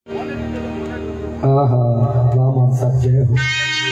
हाँ हाँ, राम और सब जय हो।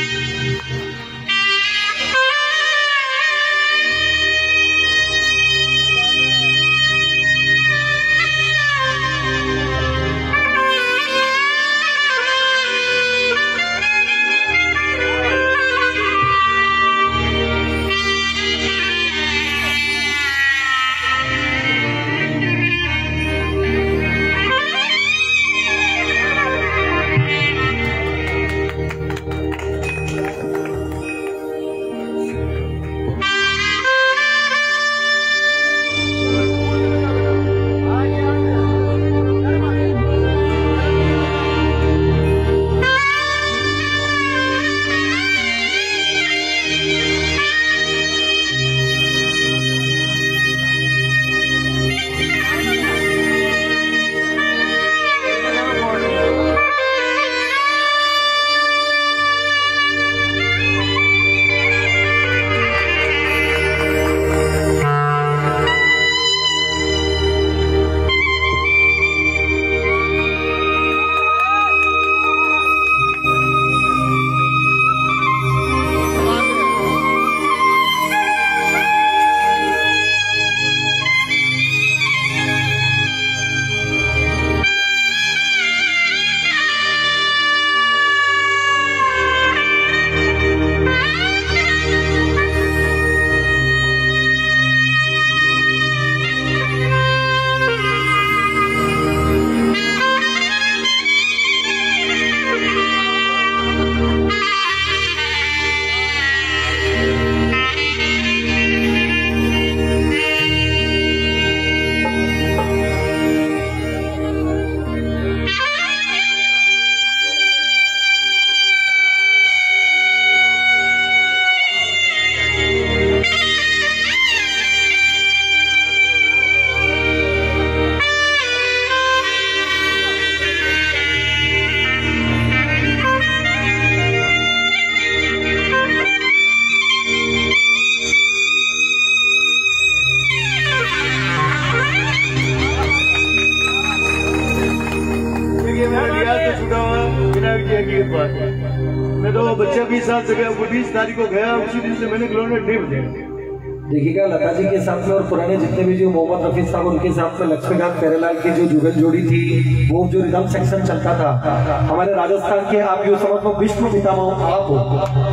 मैं तो बच्चा 20 साल से गया, वो 20 तारीख को गया, उसी दिन से मैंने ग्राउंड नहीं बजाया। देखिएगा लता जी के साथ में और पुराने जितने भी जो मोहम्मद रफी साहब उनके साथ में लक्ष्मीकांत प्यारेलाल की जो जुगल जोड़ी थी, वो जो रिदम सेक्शन चलता था हमारे राजस्थान के, आप जो समझ लो विश्व पितामह आप हो,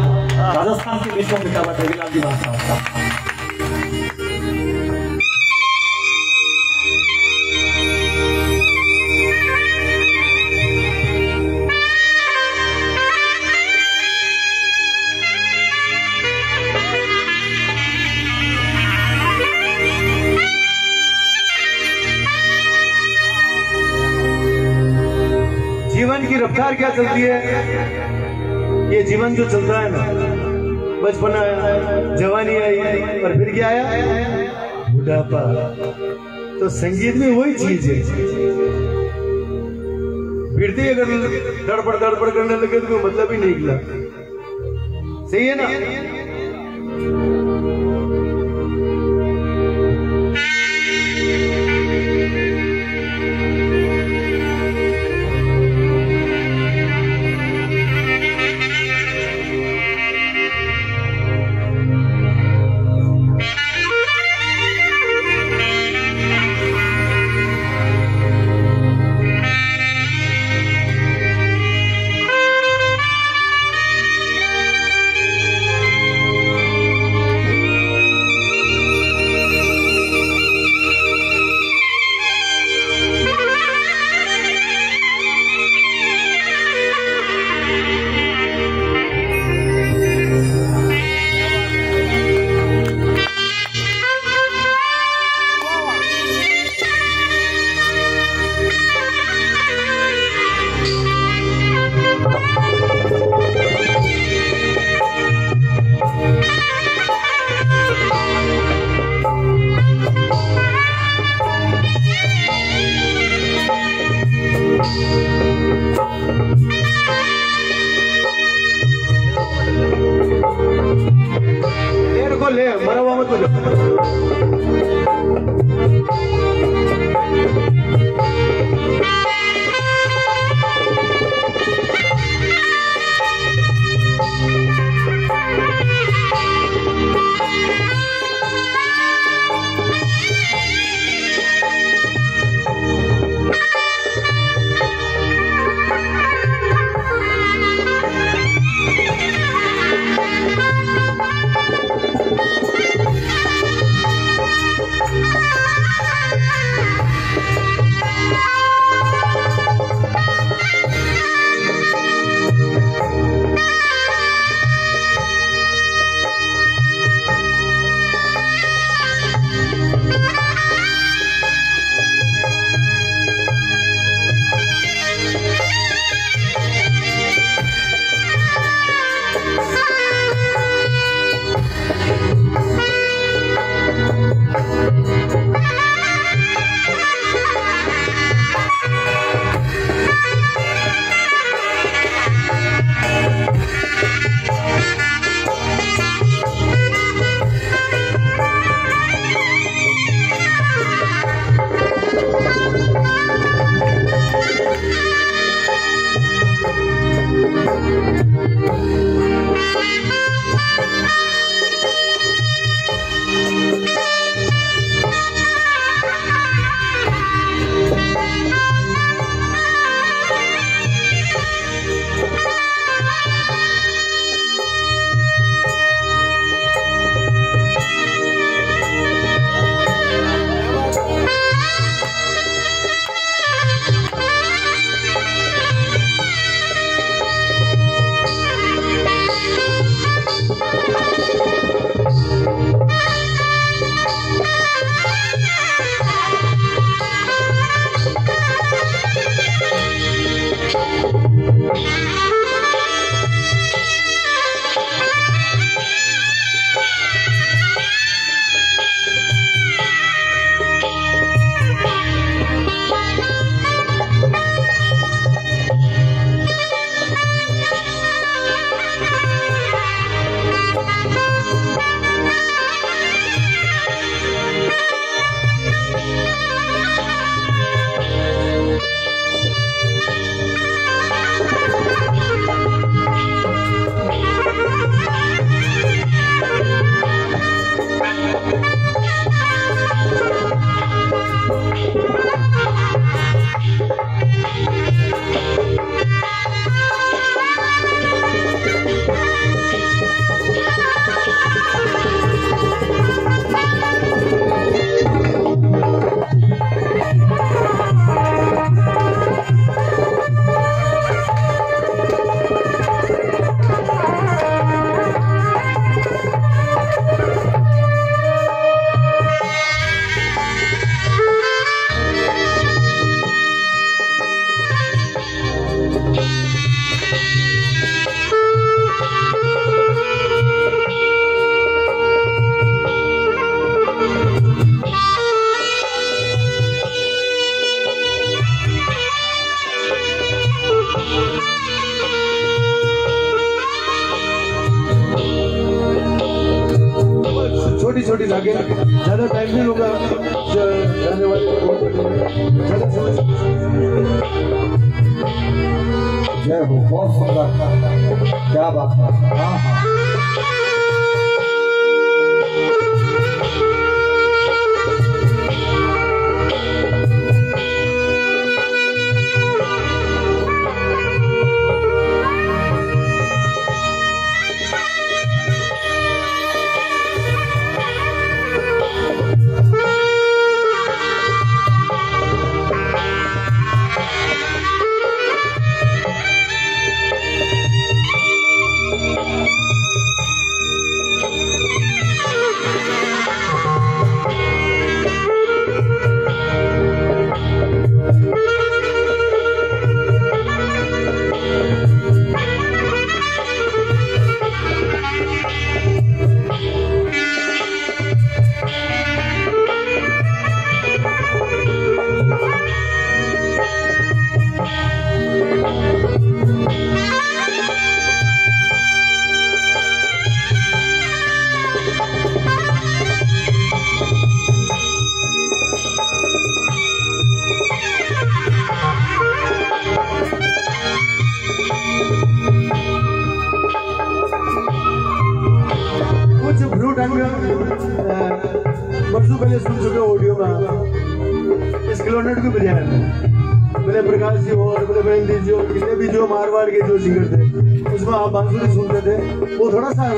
राजस्थान के विश्व पितामह देवीलाल जी साहब। जीवन की रफ्तार क्या चलती है, ये जीवन जो चलता है ना, बचपन आया, जवानी आई और फिर क्या आया, बुढ़ापा। तो संगीत में वही चीज है, फिरते ही अगर धड़पड़ करने लगे तो कोई मतलब ही नहीं निकला। सही है ना? ले मरवा मत बोलो। छोटी छोटी लागे, ज्यादा टाइम नहीं होगा जाने वाले जय हो, बहुत सुंदर, क्या बात है। हाँ हाँ परसों पहले सुन चुके ऑडियो में इस किलोनेट को बजाया बोले प्रकाश जी और बोले महेंद्र जी और कितने भी जो मारवाड़ के जो सिंगर थे उसमें आप बांसुरी सुनते थे, वो थोड़ा सा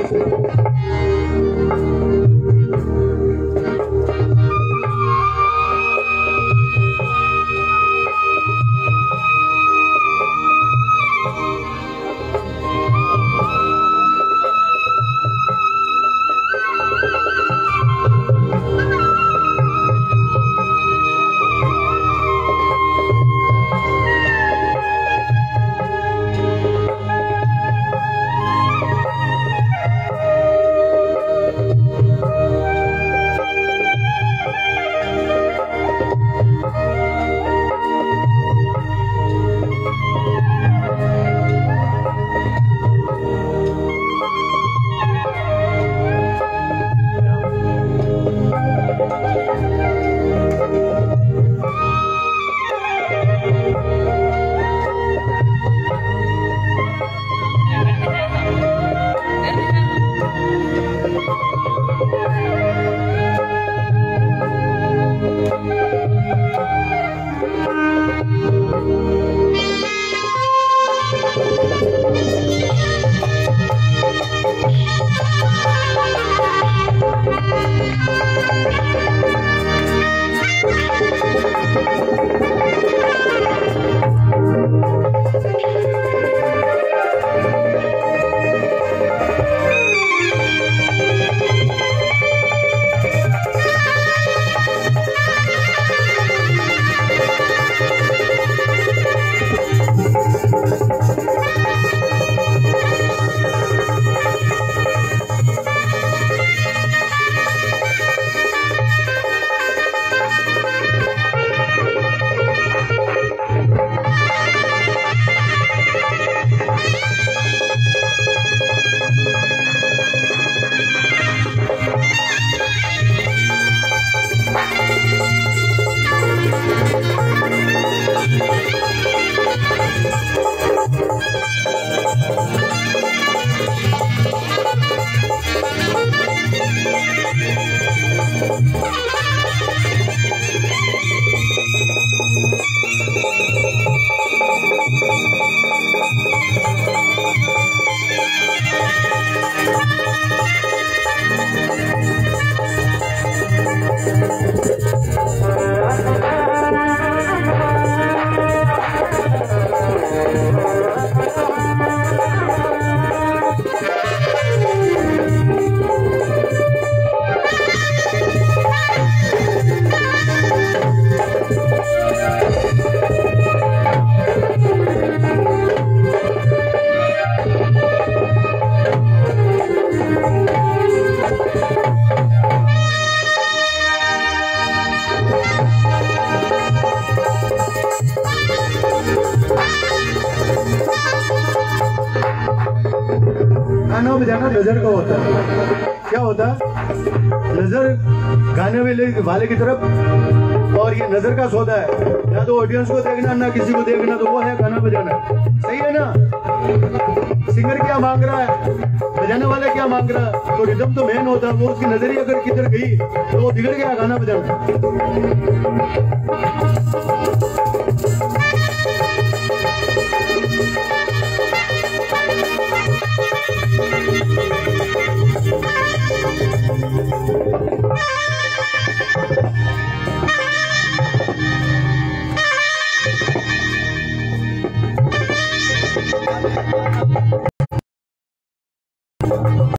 गाना बजाना नजर का होता है। क्या होता है? नजर गाने वाले की तरफ, और ये नजर का सौदा है, ना तो ऑडियंस को देखना ना किसी को देखना, तो वो है गाना बजाना। सही है ना? सिंगर क्या मांग रहा है, बजाने वाला क्या मांग रहा है, तो रिदम तो मेन होता है। वो उसकी नजर ही अगर किधर गई तो वो बिगड़ गया गाना बजाना।